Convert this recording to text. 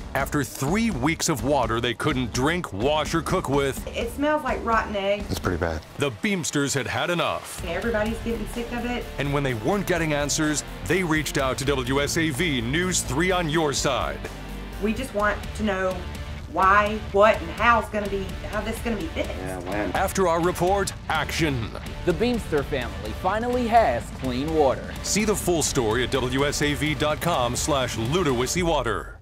after 3 weeks of water they couldn't drink, wash, or cook with. It smells like rotten eggs. It's pretty bad. The Beamsters had had enough. Everybody's getting sick of it. And when they weren't getting answers, they reached out to WSAV News 3 On Your Side. We just want to know why, what, and how this is gonna be fixed. Yeah, when? After our report, action. The Beamster family finally has clean water. See the full story at WSAV.com/Ludowici water.